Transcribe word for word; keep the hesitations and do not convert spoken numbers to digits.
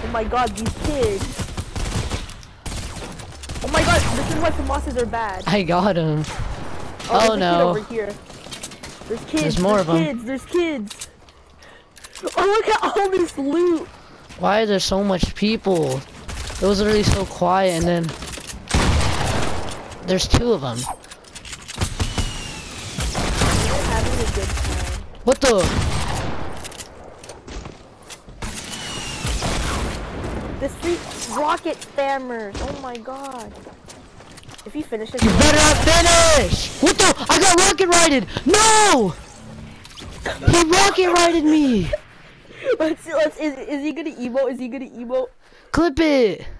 my god, these kids. Oh my god, this is why FAMASas are bad. I got him. Oh, Oh, there's a no. kid over here. There's kids. There's more there's of 'em. kids. There's kids. Oh, look at all this loot. Why are there so much people? It was literally so quiet, and then there's two of them. We're having a good time. What the? The street rocket spammers. Oh my god. If he finishes, You better not finish! What the? I got rocket righted! No! He rocket righted me! Let's see, let's, is, is he gonna emote? Is he gonna emote? Clip it!